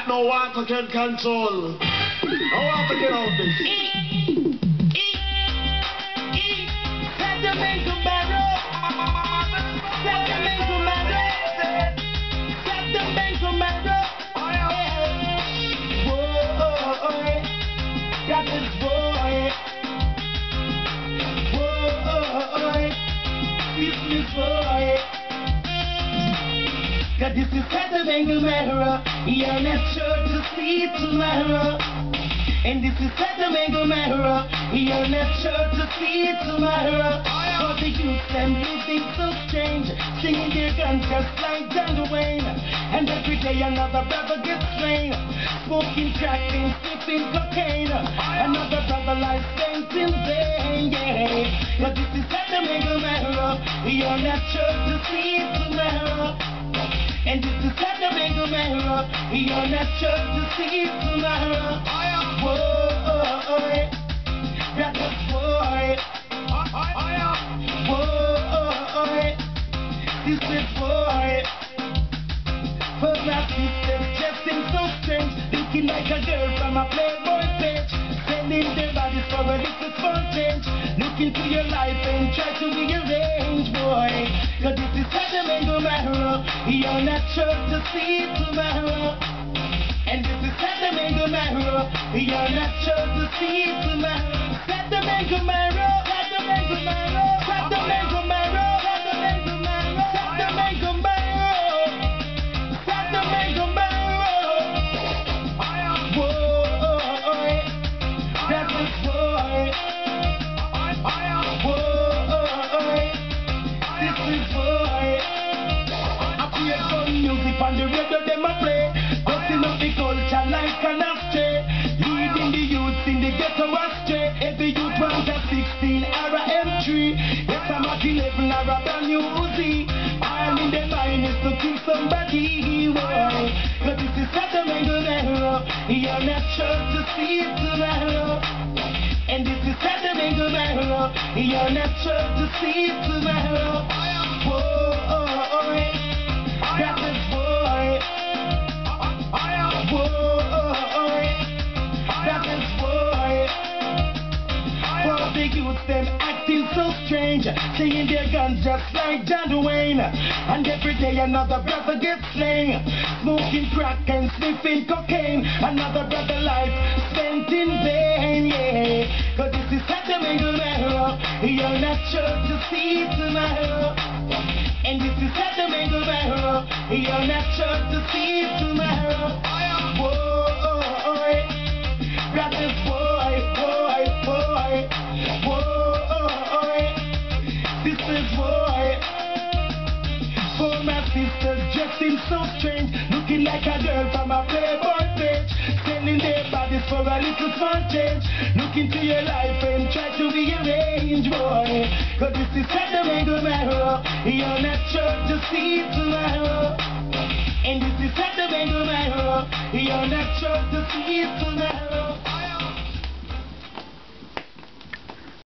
that no water can control. No water can hold this. Sentimental matter. Sentimental matter. Sentimental matter. Boy, that is boy. Boy, business boy. Cause this is sentimental matter. You're not sure to see tomorrow. And this is sentimental matter. You're not sure to see tomorrow. For the youth them living so strange, singing their guns just like John Wayne. And every day another brother gets slain, smoking crack and sniffing cocaine. Another brother lies spent in vain, yeah. Cause this is sentimental matter. You're not sure to see tomorrow. And this is sentimental matter. You're not sure to see tomorrow. Boy, that's a boy. Boy, this is boy. For my sisters dressing so strange, looking like a girl from a Playboy page, selling their bodies for a little small change. Look into your life and try to rearrange, boy. Cause this is sentimental matter. You're not sure to see tomorrow. And this is sentimental matter. You're not sure to see tomorrow. Sentimental matter. Sentimental matter. Sentimental matter. Sentimental matter. Sentimental matter. Sentimental matter. Boy, that's a boy. Boy, this is boy. I play some music on the radio, them a play. Busting up the culture like an astray, leading the youths in the ghetto astray. Every youth wants a 16 or a M3. Yes, I'm at 11 or a brand new Uzi. All in their mind is to kill somebody, boy. Cause this is sentimental matter. You're not sure to see it tomorrow. And this is sentimental matter. You're not sure to see it tomorrow. Boy, that's a boy. Boy, that is boy. For the youth them acting so strange, singing their guns just like John Wayne. And every day another brother gets slain, smoking crack and sniffing cocaine. Another brother life spent in vain, yeah. Cause this is sentimental matter. You're not sure to see tomorrow. And this is sentimental matter. You're not sure to see tomorrow. Boy, brother, boy, sisters, boy. For my sisters dressing so strange, looking like a girl from a Playboy page, selling their bodies for a little small change. Look into your life and try to rearrange, boy. Cause this is sentimental matter. You're not sure to see tomorrow. And this is sentimental matter. You're not sure to see it tomorrow.